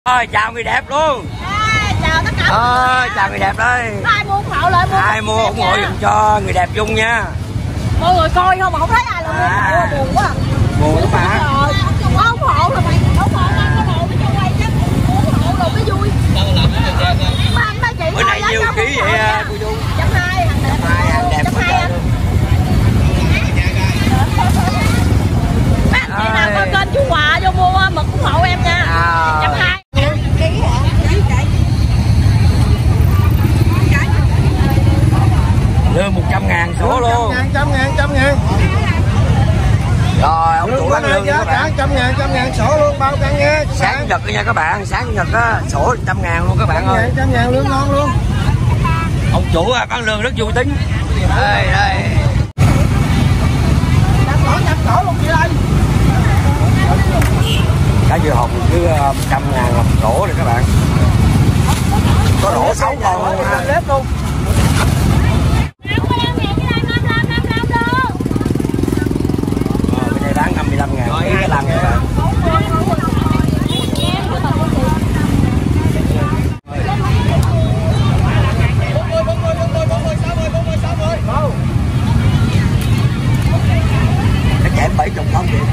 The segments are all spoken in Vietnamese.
Ơi, chào người đẹp luôn. Chào tất cả chào người đẹp đây. Ai mua ủng hộ lại mua. Ai mua ủng hộ dùm cho người đẹp Dung nha. Mọi người coi không mà không thấy ai là mua, buồn quá. Buồn lắm mà. Có ủng hộ là mày ủng hộ lên cái đồ mới cho quay chứ. Ủng hộ rồi mới vui. Ba chị bữa nay nhiêu ký vậy cô Dung? 120, hàng đẹp quá trời luôn. Mấy anh chị nào coi kênh chú Hòa vô mua mực ủng hộ em nha. 120. Lương 100.000 số luôn. 100.000. Rồi ông chủ bán lương các bạn. 100.000 sổ luôn, bao cân nha. Sáng chủ nhật nha các bạn, sáng chủ nhật á sổ 100.000 luôn các bạn ơi. 100.000 lương ngon luôn. Ông chủ bán lương rất vui tính. Đây đây. Nhập sổ luôn chị ơi. Cá dưa hồng cứ 100.000 một sổ rồi các bạn. Có rổ 6 con luôn. Bên đây bán 55.000 ký cái lăng các bạn. Cái chém 70 không chị?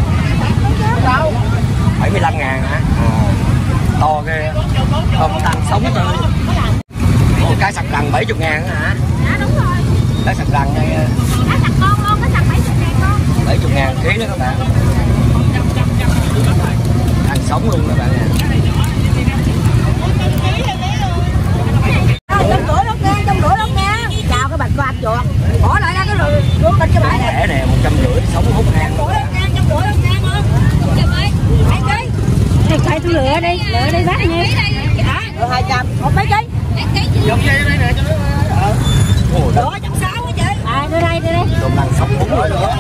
75.000 hả? To ghê. Tôm tăng sống tươi. Một cái sặc rằn 70.000 hả? Dạ đúng rồi. Cái sặc rằn đây. Cái sặc con luôn, cái sặc 70.000 con. 70.000 ký đó các bạn. Ăn sống luôn các bạn nè. Trong rưỡi lắm nha. Chào cái bạch quạt chuột. Bỏ lại ra cái rồi luôn bên cái bãi này. Rẻ nè, 150 sống hút hàng. Trong rưỡi lắm nha con. Chào ơi. Mấy ký? Này phải tôi lựa đi bác nha. Đó. 200. Một mấy ký? Dòng dây đây nè cho nó. Ủa 160 quá chị. Đưa đây. Tôm năng sống hút rồi đó.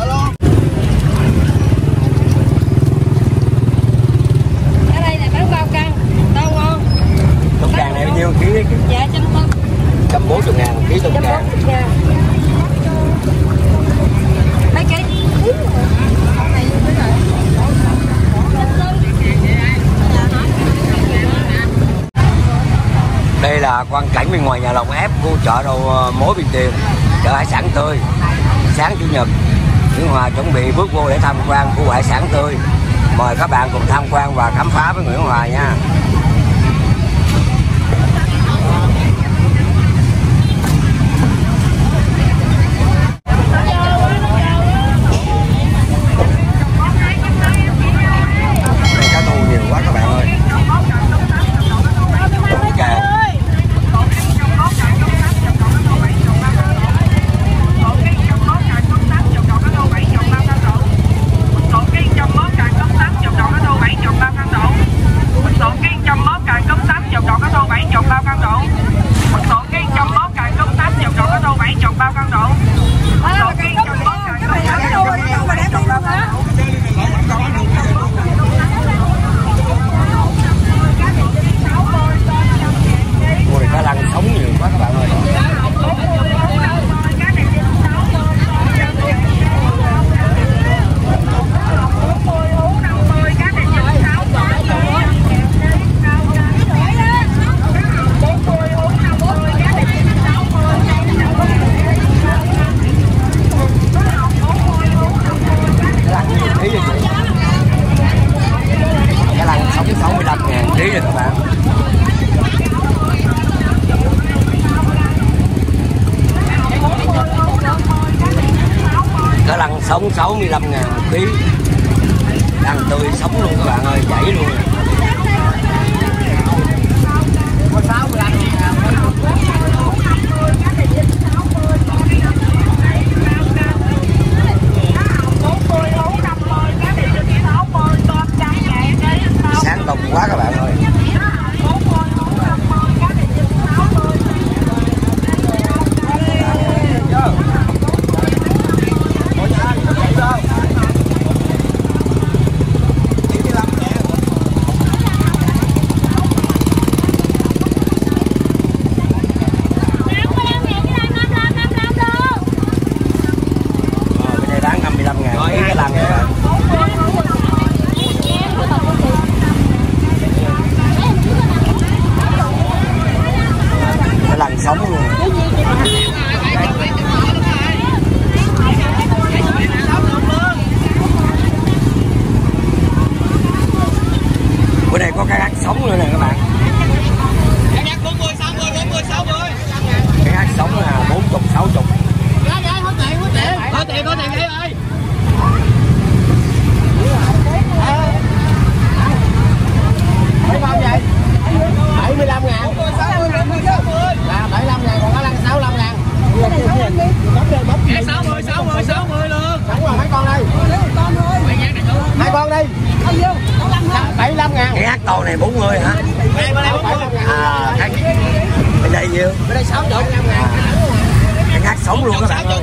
Ở đây là bán bao cân. Tao ngon. Tôm càng này bao nhiêu ký? Dạ 140.000 một ký tôm càng. Mấy ký? Đây là quang cảnh bên ngoài nhà lồng ép khu chợ đầu mối Bình Tiền, chợ hải sản tươi. Sáng chủ nhật, Nguyễn Hòa chuẩn bị bước vô để tham quan khu hải sản tươi. Mời các bạn cùng tham quan và khám phá với Nguyễn Hòa nha. Đây cá thu nhiều quá các bạn ơi. Cái lăng sống 65.000 ký rồi các bạn. Cái lăng sống 65.000 ký. Đang tươi sống luôn các bạn ơi, chảy luôn. Sáng đông quá các bạn ơi. Cái hát sống nữa nè các bạn. Cái hát 40, 60, 40, 60. Cái hát sống là 40, 60. Có tiền cái ơi. Mấy con vậy? 75 ngàn. 60, 60, 60. Là 75 ngàn, còn có 65 ngàn. Cái 60, 60, 60 luôn. Đúng rồi, mấy con đây. Hai con đi. 75 ngàn. Cái hát to này 40 hả? À, cái đây nhiêu? Bên đây 60, 5 ngàn. Cái hát sống luôn các bạn ơi.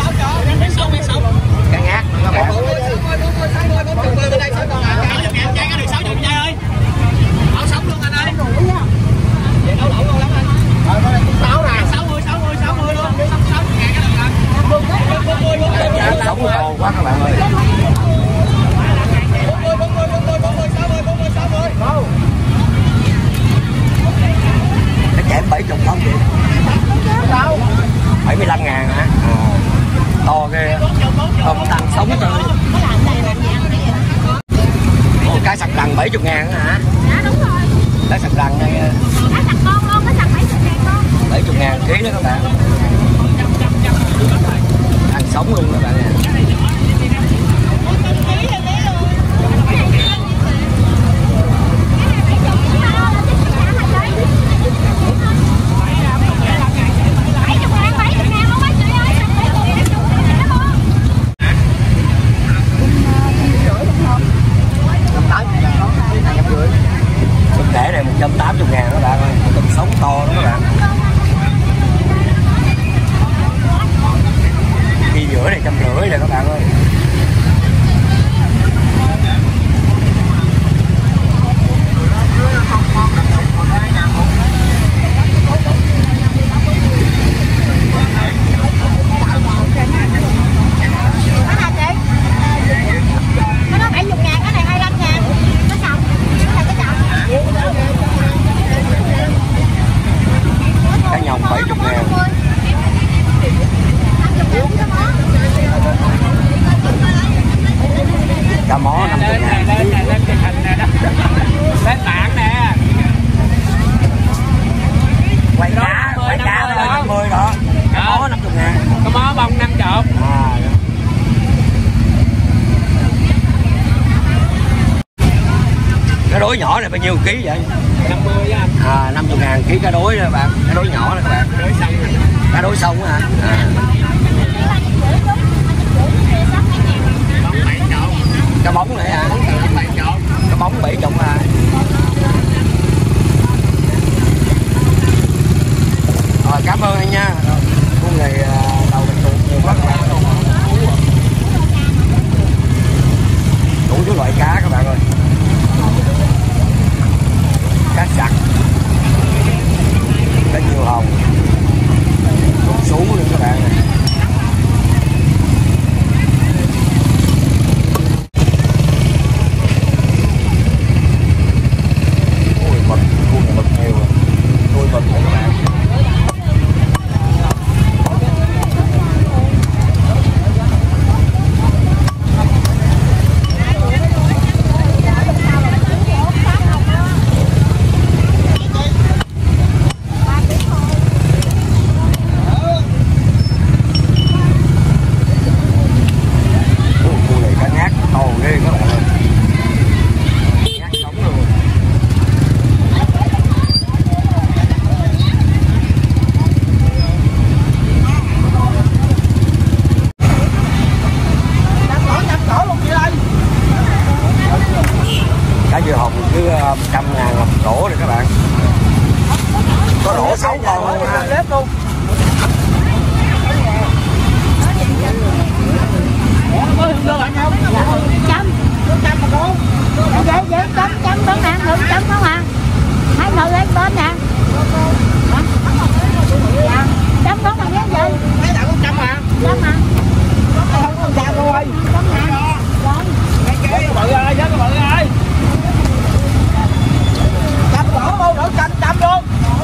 Cái hát các bạn. Bên đây 6 con à. 60 ngàn trai có được 60 trai ơi. Bảo sống luôn anh ơi. Vậy đấu lỗ luôn lắm anh. Rồi con này 6 nè. 60 luôn. 60 ngàn cái được anh. Cái hát sống to quá các bạn ơi. 60. Cái chém 70 không chị? 75 ngàn hả? To ghê. Không tăng sống thôi. Cái sặc lằn 70 ngàn hả? Dạ đúng rồi. Cái sặc lằn này Cái sặc con luôn, cái sặc 70 ngàn con. 70 ngàn ký đó các bạn. Ăn sống luôn các bạn nè. Để này 180 ngàn các bạn ơi, tôm sống to đó các bạn. Khi giữa này 150 này các bạn ơi. Cá nhồng 70 ngàn. Cá mó 50 ngàn. Lên bảng nè. Quay cá là 50 đó. Cá mó 50 ngàn. Cá mó bông 50. Cái đối nhỏ này bao nhiêu ký vậy? 50 á anh. 50 ngàn ký cá đối đó bạn. Cá đối nhỏ này các bạn. Đối sông. Cá đối sông hả? Cá bóng này hả? Cá bóng 70 hả? Rồi cảm ơn anh nha. Con này đầu mình tụt nhiều quá các bạn. Đủ thứ loại cá các bạn ơi. Cá sặc, cá nhiều hồng, con sú luôn các bạn này. Ôi mực, con mực nhiều rồi. Tôi mực này các bạn. Cá dưa hồng cứ 100 ngàn một rổ này các bạn. Có rổ 6 con luôn ha. Chấm con nè, đừng chấm con à. Hãy ngồi lên bên nè. Dạ, chấm con bằng cái gì? Mấy đặng 100 à? Chấm à. Không có 100 thôi. Chấm nè. Rồi. Cái bự ơi, cái bự ơi. 100 đổ luôn, đổ 100 luôn.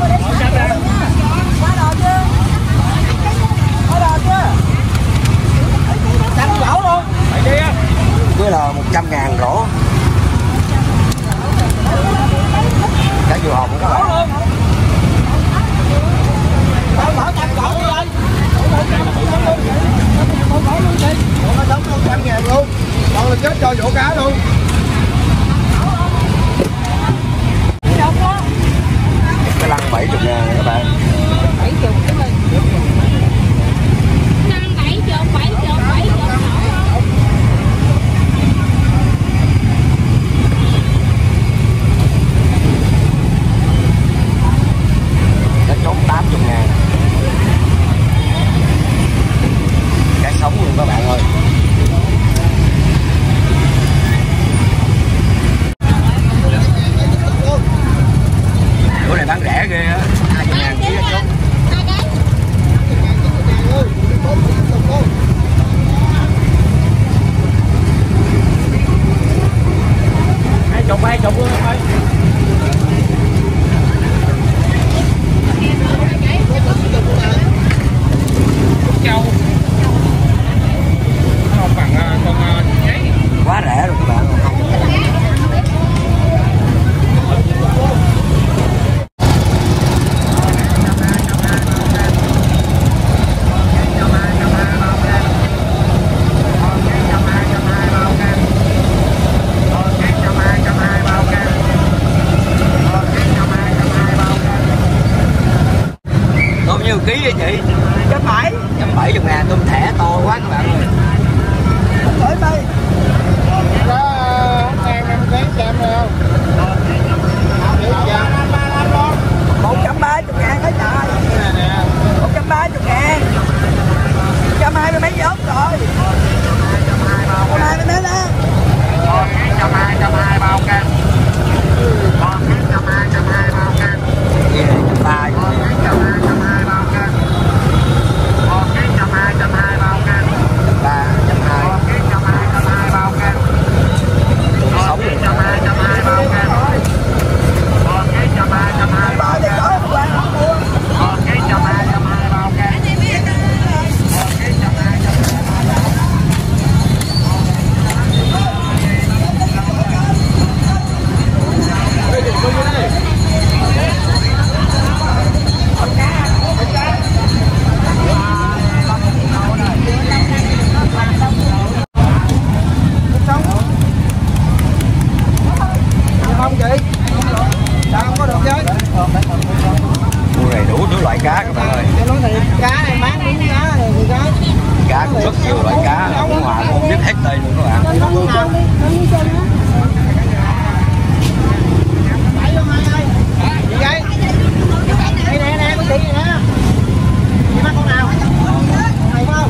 Quá đồ chưa? Quá đồ chưa? 100 đổ luôn. Cứ là 100 ngàn rổ. cho vỗ cá luôn. Cái lăng 70 ngàn các bạn. 70 cái mình. Lăng 70 Nó chốt 80 ngàn. Cá sống luôn các bạn ơi. Bữa này bán rẻ ghê á, 20 ngàn ký chốt. 20 luôn thôi. Châu nó không bằng con giấy. Quá rẻ rồi các bạn. Tôm nhiêu ký vậy chị? 170 ngàn, tôm thẻ to quá các bạn ơi. Tới đây. Có ăn 5 kg chạm rồi không? 130 ngàn hết trời. 130 ngàn. 120 mấy vớt rồi. 120 đến đó. 120 bao cân. 120 bao cân. Gì này 130 bao cân. 120 bao cân. 120 bao cân. 320 bao cân. sống rồi. 120 bao cân. 120 bao cân. Không chị? Sao không có được chứ? Mua đầy đủ thứ loại cá các bạn ơi. Cho nói thiệt, cá này bán miếng cá này thì cá. Cá cũng rất nhiều loại cá, Phú Hòa không biết hết đây luôn các bạn. Gì vậy? Đây nè, con chị này nè. Chị bắt con nào? Con này phải không?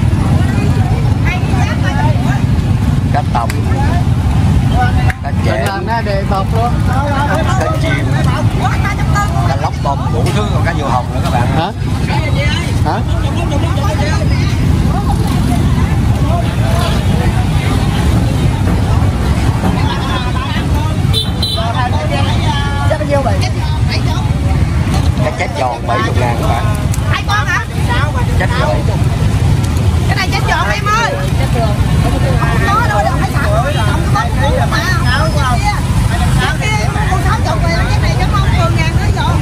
Cá tầm, cá chẽm, cá chim, cá lóc tôm, đủ thứ, còn cá diều hồng nữa các bạn. Hả? Hả? Chắc bao nhiêu vậy? Cá chép giòn 70 ngàn các bạn. 2 con hả? Chép giòn. Cái này chết giòn em ơi. Không có đâu, đâu phải sẵn. Không có bánh cũ mà. Cái kia con 60 rồi, cái này chắc không 10 ngàn nữa rồi.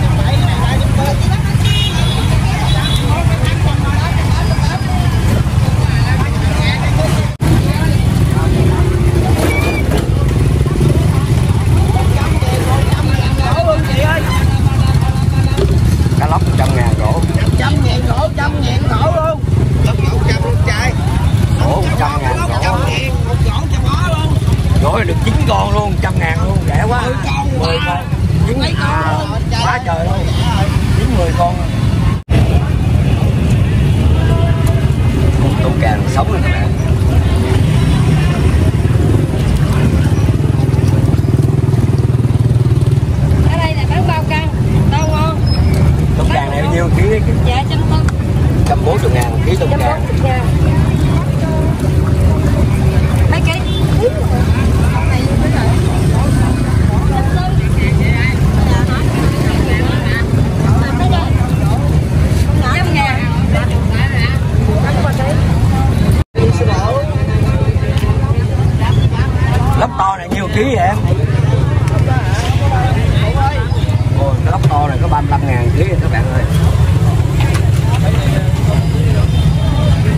Cá lóc 100 ngàn rổ. 100 ngàn rổ, 100 ngàn rổ luôn. 100 luôn trai. Rổ 100 ngàn rổ. 100 ngàn, một rổ cho bó luôn. Rổ được 9 con luôn, 100 ngàn luôn, rẻ quá. 10 con. 10 con. 9 con. Quá trời luôn. 9 10 con. Tôm càng sống rồi các bạn. Ở đây là bán bao cân, đâu ngon. Tôm càng này bao nhiêu ký? Dạ 140. 140 ngàn ký tôm càng. 140 ngàn. Mấy ký? Con này như thế nào? 100 ngàn. Lóc to này nhiêu ký vậy em? Ôi, cái lóc to này có 35 ngàn ký rồi các bạn ơi.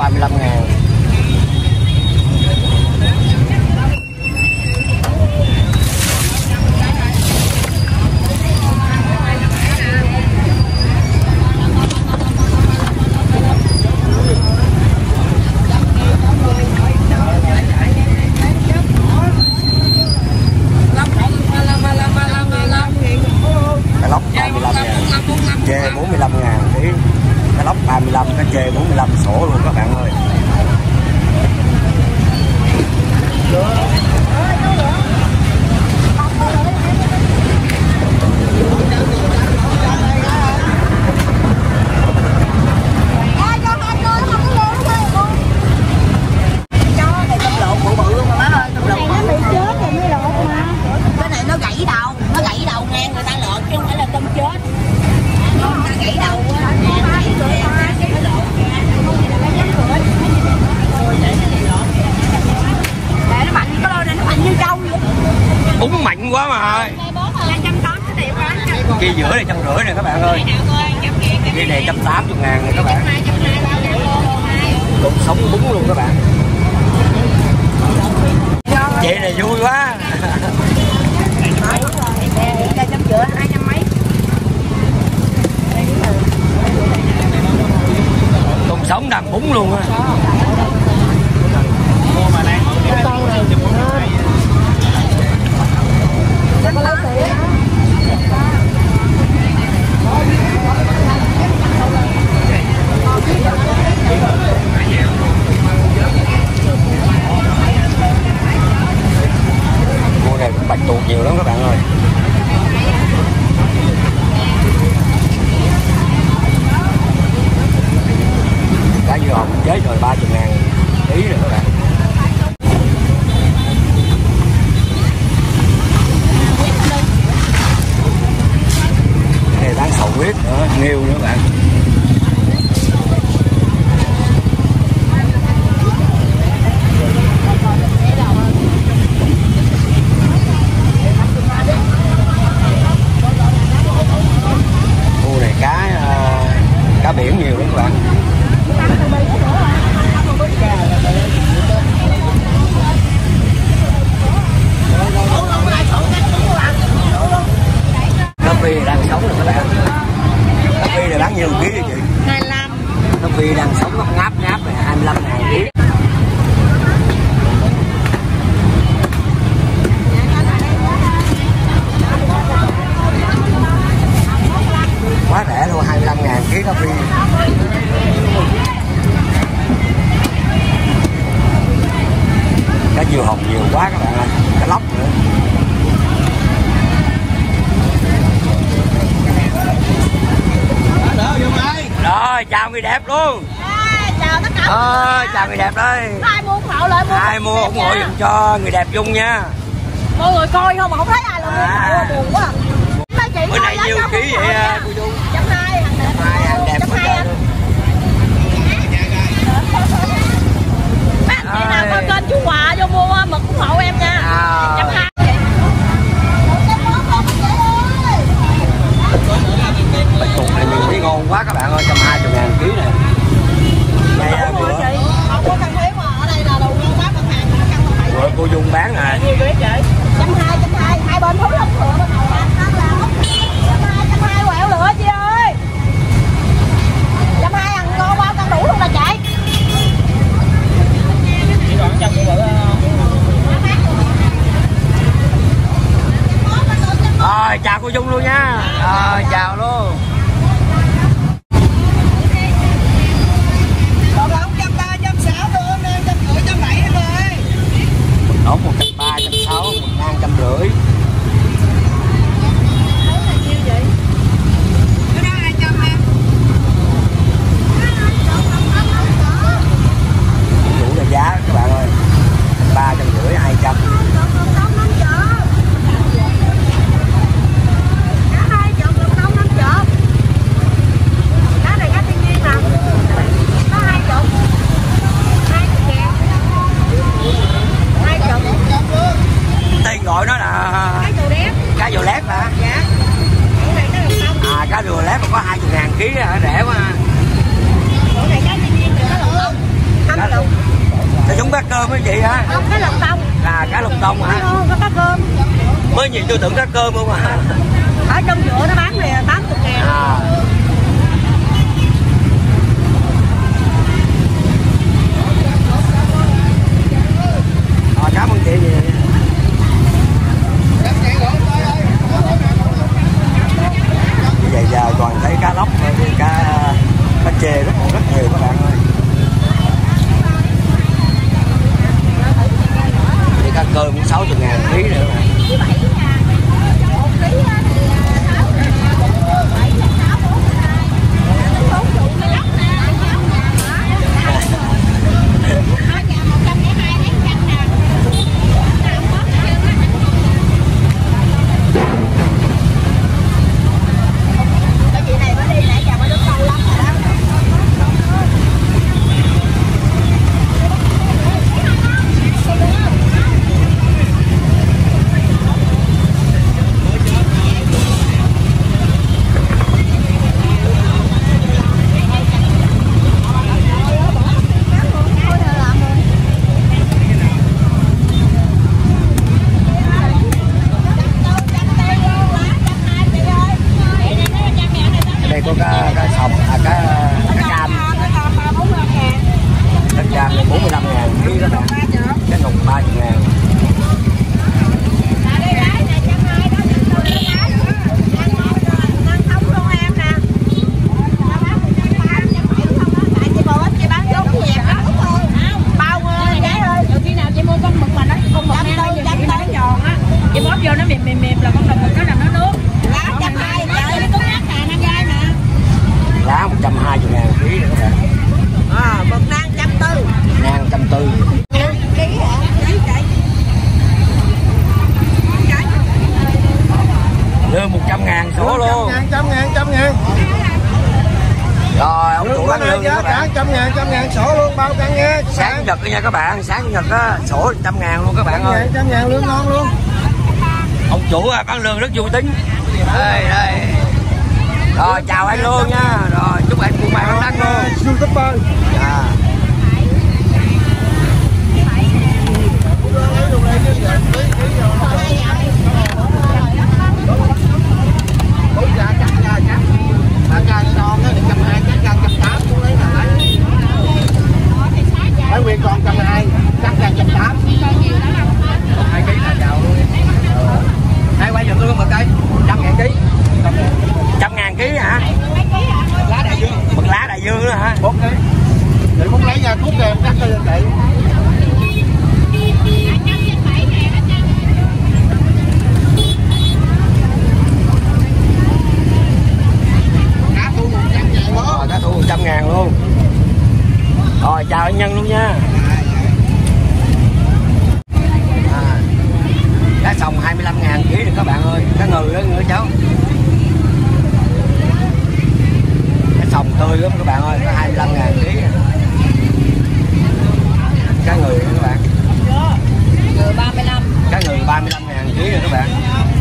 35.000. Cá lóc 35.000, chê 45.000 ký. Cá lóc 35, cá chê 45 sổ luôn các bạn ơi. Cái này nó gãy đầu ngang người ta lợn chứ không phải là tôm chết. Nó gãy đầu á. Nó mạnh có đôi này nó mạnh như trâu vậy. Bún mạnh quá mà. 280 cái đẹp quá. Kia giữa này 150 này các bạn ơi. Kia này 180.000 này các bạn. Cục sống bún luôn các bạn. Chị này vui quá. Đây trăm rưỡi 200 mấy. Cục sống đầm bún luôn á. Mua này cũng bạch tuộc nhiều lắm các bạn ơi. Cá dưa hồng chế rồi 30.000 ký rồi các bạn. Cái này bán sầu huyết nữa, nghêu nữa các bạn. Khu này cá biển nhiều lắm các bạn. Cá phi đang sống rồi các bạn. Cá phi này bán nhiêu ký vậy chị? 25. Cá phi đang sống nó ngáp ngáp này 25.000 ký. Quá rẻ luôn, 25.000 ký cá phi. Cá diều hồng nhiều quá các bạn ơi, cá lóc nữa. Rồi chào người đẹp luôn. Chào tất cả. Chào người đẹp đây. Ai mua ủng hộ lại mua. Ai mua ủng hộ dùm cho người đẹp Dung nha. Mọi người coi không mà không thấy ai là mua, buồn quá. Bữa nay nhiêu ký vậy cô Dung? 120 hàng đẹp quá trời luôn. Mấy anh chị nào coi kênh chú Hòa vô mua mực ủng hộ em nha. 120. Bạch tuộc này nhiều cái ngon quá các bạn ơi, 120.000 ký nè. Đây bữa Không có cần thiếu mà ở đây là đồ ngon quá, mặt hàng căn không phải. bữa cô Dung bán nè. Nhiều ghế chị. 120, hai bên thú lắm lửa bên này. 120 quẹo lửa chị ơi. 120 ăn ngon bao cân đủ luôn là chạy. Rồi chào cô Dung luôn nha. Chào luôn. Còn là 130, 160 luôn, 150, 170 em ơi. Ổn 130, 160, 150. Cái đó 200 em. Đủ là giá các bạn ơi. 350, 200. Tên gọi nó là cá rùa lép hả? Dạ. Cái này nó là không. Cá rùa lép mà có 20.000 ký rẻ quá. Cái này cá thiên nhiên thì nó là không. tưởng cá cơm cái gì hả? Không, cá lọc tông. À, cá lọc tông hả? Có cá cơm. Mới nhìn tôi tưởng cá cơm không à. Ở trong giữa nó bán này 80.000. À. Cảm ơn chị gì. Bây giờ còn thấy cá lóc với cá chê rất nhiều các bạn ơi. Cái cá cơm cũng 60.000 ký nữa mà. Có cá sọc, cá cam. Cá cam này 45.000 ký các bạn. Cá nục 30.000. Chị bóp vô nó mềm là con đồng mực đó là nó nước. Lá 120.000 ký nữa các bạn. Mực nang 140. Nang 140. Ký hả? Ký chạy. Lương 100.000 số luôn. 100.000. Rồi ông chủ bán lương các bạn. 100.000 sổ luôn, bao cân nha. Sáng chủ nhật nha các bạn, sáng chủ nhật á sổ 100.000 luôn các bạn ơi. 100.000 lương ngon luôn. Ông chủ bán lương rất vui tính. Đây. Rồi chào anh luôn nha. Rồi chúc anh buôn bán đắt luôn. YouTuber. À. Thái Nguyên còn 120, cắt ra 180. 2 kg là giàu luôn. Hai quay giùm tôi một cây, 100.000 ký. 100.000 ký hả? Lá đại dương. Mực lá đại dương nữa hả? 4 ký. Chị muốn lấy ra thuốc kèm cắt cho lên chị. Cá thu 100.000 luôn. Rồi cá thu 100.000 luôn. Rồi chào anh Nhân luôn nha. Cá sòng 25.000 ký được các bạn ơi. Cá ngừ đó nữa cháu. Cá sòng tươi lắm các bạn ơi, có 25.000 ký. Cá ngừ nữa các bạn. Ngừ 35. Cá ngừ 35.000 ký rồi các bạn.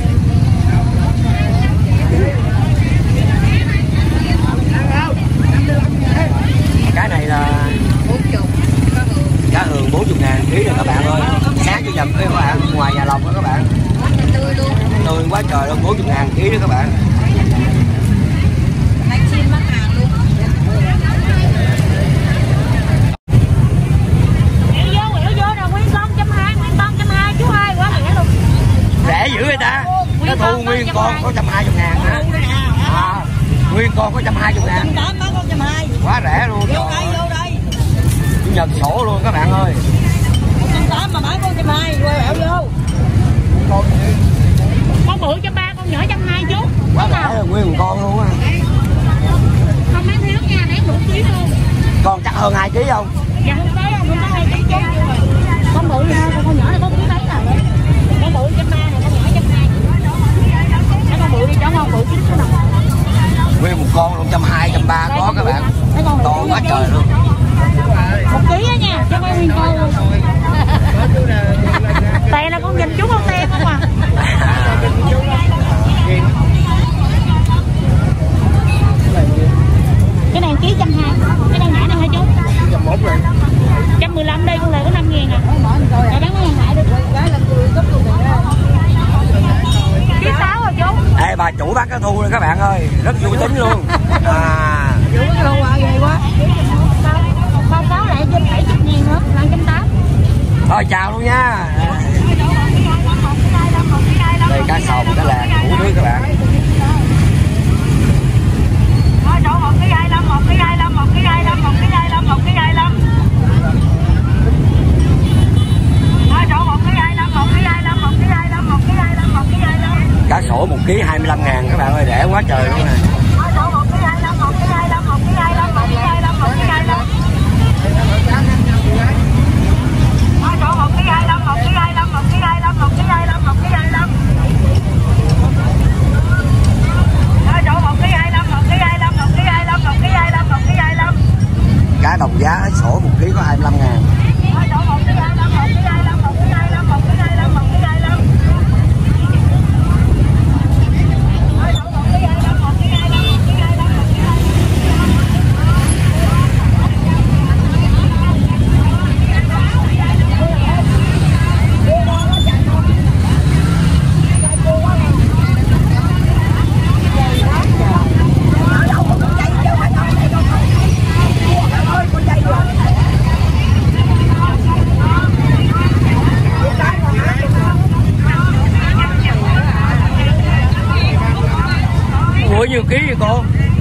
Cái này là 40. cá hường 40.000 ký rồi các bạn ơi. Sáng chủ nhật các bạn, ngoài nhà lòng đó các bạn. Tươi luôn. Tươi quá trời luôn, 40.000 ký đó các bạn. Bánh chiên mắc hàng luôn. Quẹo vô rồi, nguyên con 120 chú ơi, quá rẻ luôn. Rẻ dữ vậy ta. Nó thu nguyên con có 120.000 hả? À, nguyên con có 120.000. Quá rẻ luôn. Vô đây. Chủ nhật sổ luôn các bạn ơi. 180 mà bán con 120, quẹo vô. Con bự 130, con nhỏ 120 chú. Quá rẻ rồi, nguyên một con luôn á. Không bán thiếu nha, để 1 ký luôn. Con chắc hơn 2 kg không? Dạ không có 2 ký chú. Con bự nha, con nhỏ này có ký mấy rồi. Con bự 130 này, con nhỏ 120. Con bự đi cho con bự chín cái nào. Nguyên một con luôn 120, 130 có các bạn. To quá trời luôn. 1 ký á nha, cho con nguyên con luôn. Tiền là con nhìn chú không tem không à. Cái này ký 120, cái này nhã này hả chú? 101 rồi. 115 đây. buổi bắt cá thu rồi các bạn ơi, rất vui tính luôn. Vụ cá thu à, ghê quá. Con cáo lại trên 70.000 nữa, là 180. Thôi chào luôn nha. Đây cá sò cá làng hủ nước các bạn. Một cái 25, một cái 25, một cái 25, một cái 25, một cái 25. Cá sổ 1 kg 25.000 các bạn ơi, rẻ quá trời luôn nè. Cá đồng giá sổ 1 kg có 25.000. Ủa nhiêu ký vậy cô?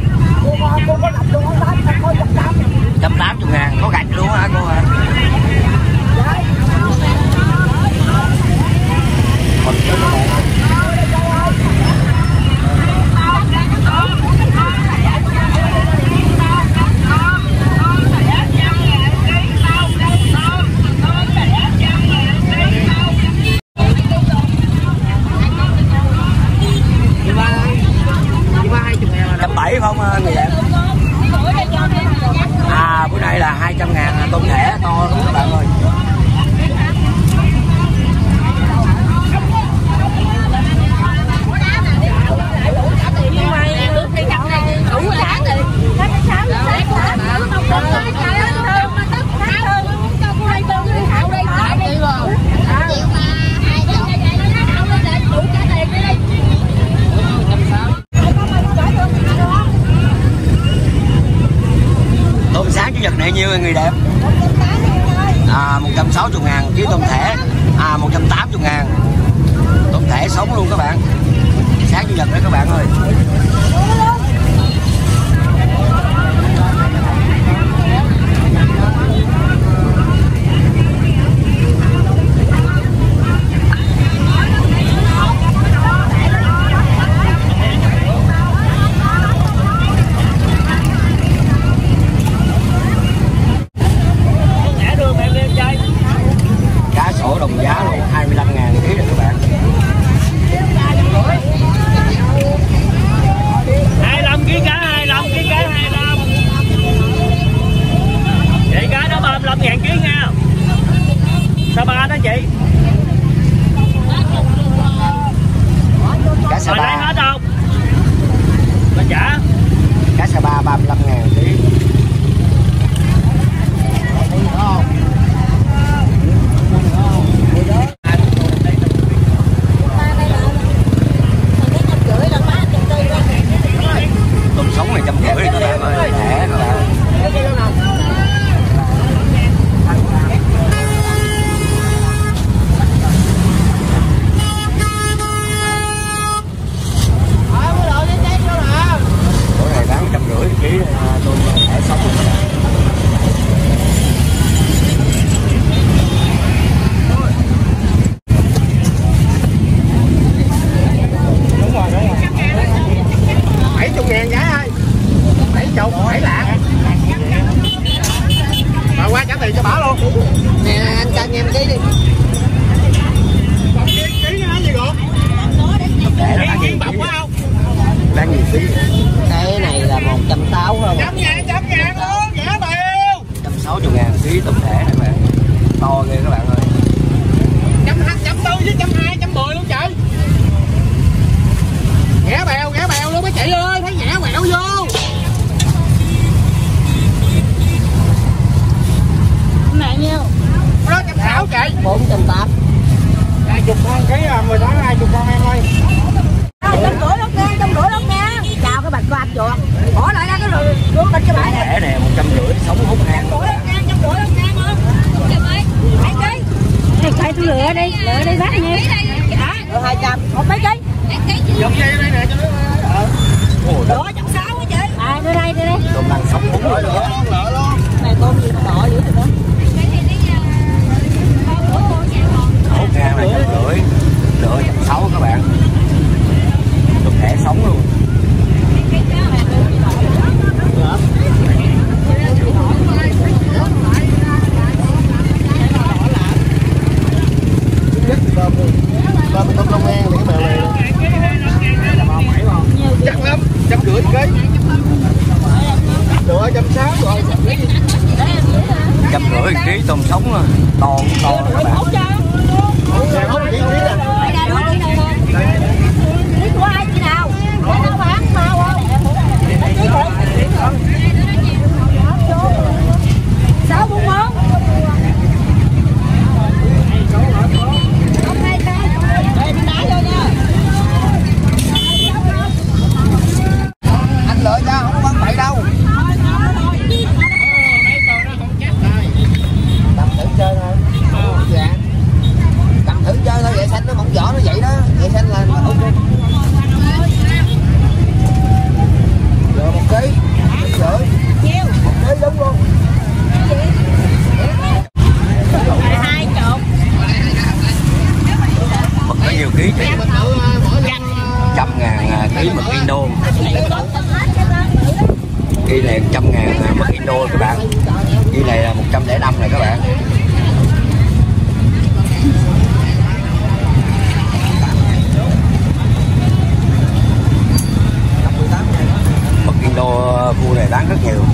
180.000, có gạch luôn hả cô hả? Bảy không người đẹp? Bữa nay là 200.000 tôm thẻ to lắm các bạn ơi. Tôm sáng chủ nhật này nhiêu người đẹp? 160.000 ký tôm thẻ, 180.000 tôm thẻ sống luôn các bạn. Sáng chủ nhật đấy các bạn ơi. Cá sổ đồng giá luôn 25.000 ký rồi các bạn. 25 kg cá, 25 kg cá, 25. Vậy cá đó 35.000 ký nha. Sa ba đó chị. Cá Sa Rồi lấy Ba. hết không? Mình trả. Cá Sa Ba 35.000 ký. Tôm sống này 150 đi các bạn ơi, thẻ các bạn. Bữa này bán 150 ký tôm thẻ sống các bạn. Đúng rồi. 70.000 giá ơi. 70, 7 lạng. Mà qua trả tiền cho bả luôn. Nè anh cho anh em ký đi. Ký nó nói gì rồi? Ký bọc quá không? Bán nhiều ký. Cái này là 180 không? 100.000 luôn, rẻ bèo. 160.000 ký tôm thẻ này các bạn. To ghê các bạn ơi. 140 với 120, 110 luôn trời. Rẻ bèo luôn mấy chị ơi, thấy rẻ bèo vô. Mẹ nhiêu? Đó 160 chị. 480. 20 con ký 10 tháng 20 con em ơi. 150 nó kê, 150 150 luôn nha. Chào các bạn của anh chuột. Bỏ lại ra cái luôn lên cho bạn rẻ nè, 150 sống hút hang. 150 luôn nha không? Mấy ký? Này cây tôi lựa đi bác nha. Đó, 200. Một mấy ký? Dòng dây đây nè cho nó. Lựa 160 á chị. À đưa đây. Tôm năng sống hút Lỡ luôn. Này tôm gì mà đỏ dữ vậy đó. hút hang này 150, lựa 160 các bạn. Được thẻ sống luôn. Tôm Long An thì cái mèo này chắc lắm, 150 ký. Được 160 rồi. 150 ký tôm sống to các bạn. Ngàn hút ký nè. Ký của ai chị nào? Nó bán mau không? 641. Anh lựa cho, không có bán bậy đâu. Cầm thử chơi thôi. Dạ. Cầm thử chơi thôi, vậy xanh nó mỏng vỏ nó vậy đó. Vậy xanh là ok. Rồi 1 ký. 1,5 ký. 1 ký đúng luôn. 2 chục. Mực bao nhiêu ký chị? 100.000 ký mực Indo. Ký này 100.000 mực Indo các bạn. Ký này là 105 này các bạn. Mực Indo khu này bán rất nhiều.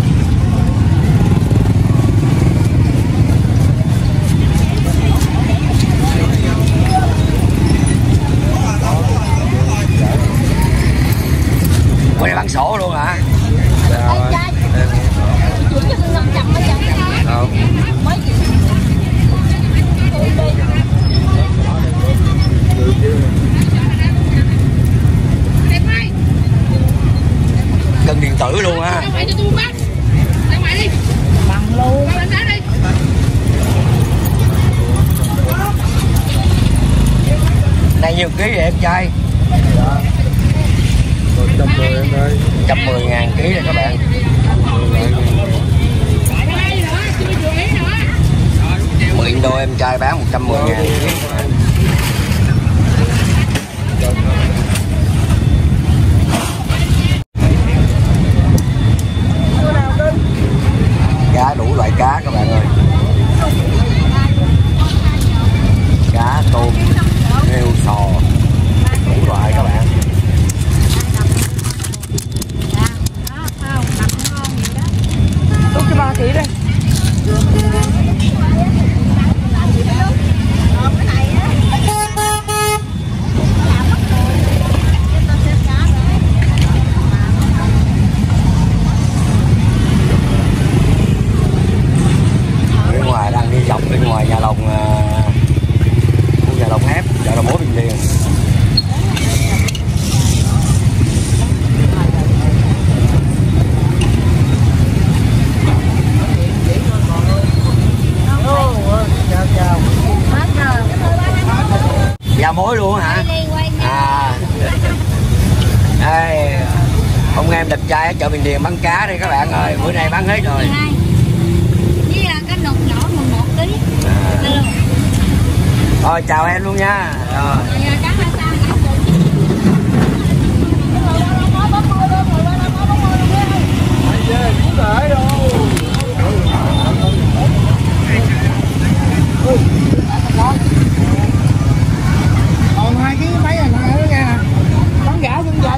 Quay này bán sổ luôn hả? Không. Cân điện tử luôn á. Bằng luôn. Này nhiêu ký vậy em trai? 110 em ơi. 110.000 ký rồi các bạn. Mực Indo em trai bán 110.000 ký. Cá đủ loại cá các bạn ơi. Cá, tôm, nghêu, sò, đủ loại các bạn. Đúng cho 3 kg đây. Bên ngoài đang đi dọc bên ngoài nhà Long, khu nhà Long Hép, chợ đầu mối Bình Điền. Dạ mối luôn hả? À, đây, ông em đẹp trai ở chợ Bình Điền bán cá đây các bạn ơi, bữa nay bán hết rồi. Với cái nục nhỏ 11 kg. Thôi chào em luôn nha. Rồi. Còn 2 ký mấy à nữa nghe nè. Bán gã luôn vậy.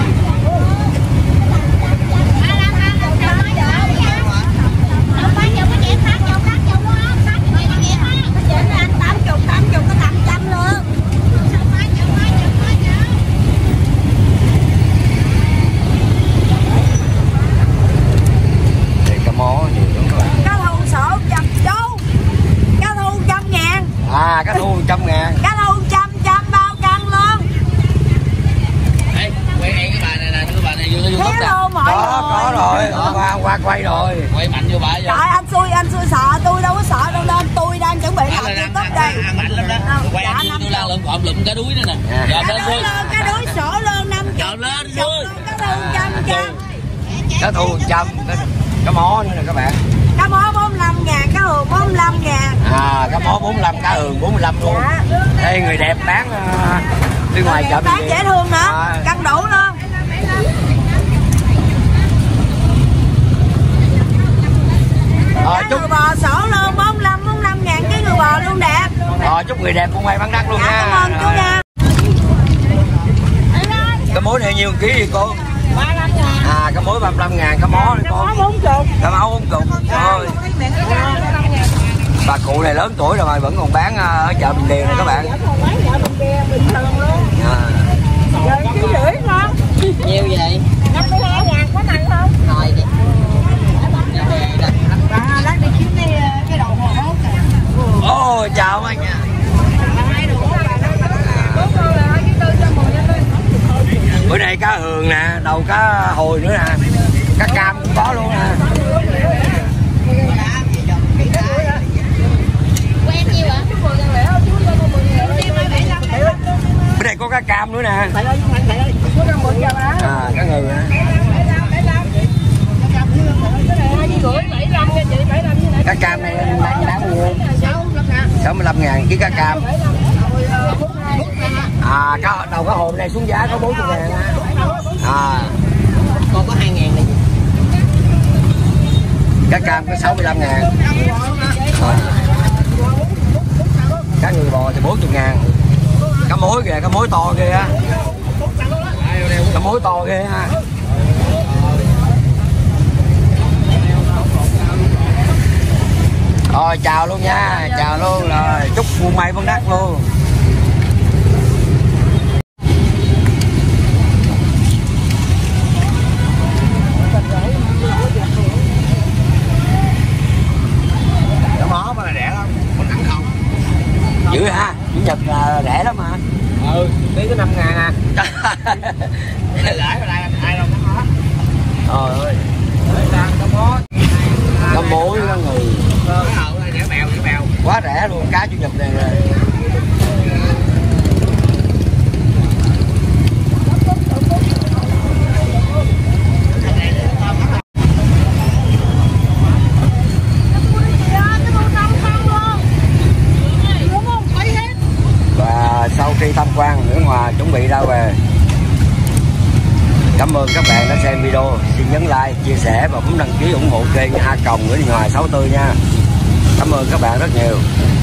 À, cá thu 100.000. Cá thu 100 bao cân luôn. Ê, quay đèn cái bà YouTube nè. Có rồi, qua quay rồi. Quay mạnh vô bãi vô. Trời, anh xui sợ, tôi đâu có sợ đâu lên, tôi đang chuẩn bị làm YouTube đây. Mạnh lắm đó. Quay anh tôi la lượm cọp lụm cái đuối nữa nè. Dòm lên xui. Cái đuối sổ lên 50. Dòm lên xui. Cá thu 100, cá mó nữa nè các bạn. Cá mó 45 ngàn, cá hường 45 ngàn. Cá mó 45, cá hường 45 luôn. Đây người đẹp bán bên ngoài chợ. Bán dễ thương nữa, cân đủ luôn. Chúc người bò sổ luôn 45 ngàn cái người bò luôn đẹp. Chúc người đẹp cũng may bán đắt luôn nha. Cảm ơn chú nha. Cá mối này nhiêu ký đi cô? 35 ngàn. Cá mối 35 ngàn, cá mó đi cô. Cá mó 40. Cá mó 40. Thôi. Bà cụ này lớn tuổi rồi mà vẫn còn bán ở chợ Bình Điền này các bạn. Bình thường luôn. Rồi ký rưỡi không? Nhiêu vậy? 52 ngàn có nặng không? Rồi đi. Lát đi kiếm cái đầu hồ hốt kìa. Ôi chào anh nha. Bữa nay cá hường nè, đầu cá hồi nữa nè, cá cam cũng có luôn nè. Bữa nay có cá cam nữa nè. Cá ngừ nè. Cá cam này đáng mua 65 ngàn ký cá cam. Cá đầu cá hồi này xuống giá có 40 ngàn á. Còn có 2 ngàn này. Cá cam có 65 ngàn. Cá ngừ bò thì 40 ngàn. Cá mối kìa, cá mối to kìa. Cá mối to kìa ha. Rồi chào luôn nha, chào luôn rồi, chúc buôn may bán đắt luôn. Cá mó mà là rẻ lắm, có nặng không? Dữ ha, chủ nhật là rẻ lắm mà. Tí có 5 ngàn à. Lãi ở đây ai đâu cá mó. Trời ơi. Cá mối, cá ngừ. Rẻ bèo. Quá rẻ luôn, cá chủ nhật này rồi. Và sau khi tham quan Nguyễn Hòa chuẩn bị ra về. Cảm ơn các bạn đã xem video. Xin nhấn like, chia sẻ và bấm đăng ký ủng hộ kênh A Còng Nguyễn Hòa 64 nha. Cảm ơn các bạn rất nhiều.